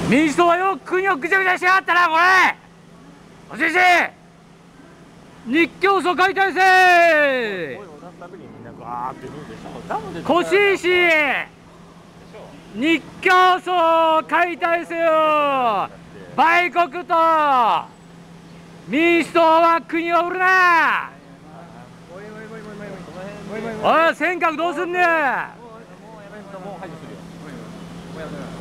民主党はよく国をぐちゃぐちゃしやがったな、これ。おじいじ日教組解体せ越石日教組解体せよ。売国と民主党は国を売るな。おい尖閣どうすんねん。